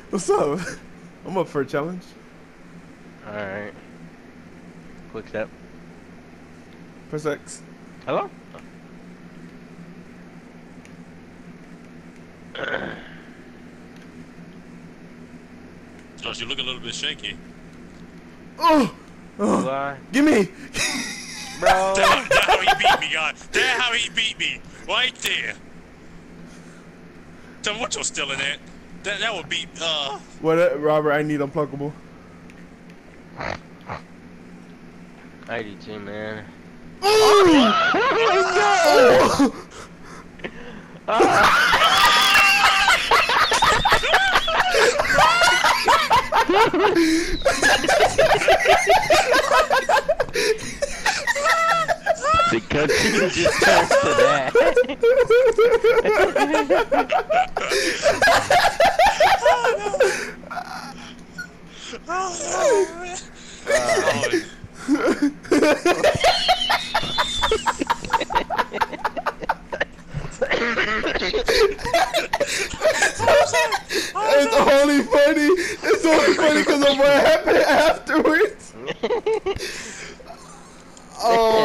What's up? I'm up for a challenge. Alright. Quick step. Press X. Hello? Josh, you look a little bit shaky. Oh! Do I? Give me! Bro! That's how he beat me, God. That's how he beat me. Right there. Tell me what you're still in that. That would beat, What, Robert, I need unpluggable. I do too, man. Oh! Oh my god! The country just turns to that. oh, man. It's only funny. It's only funny because of what happened afterwards. Oh.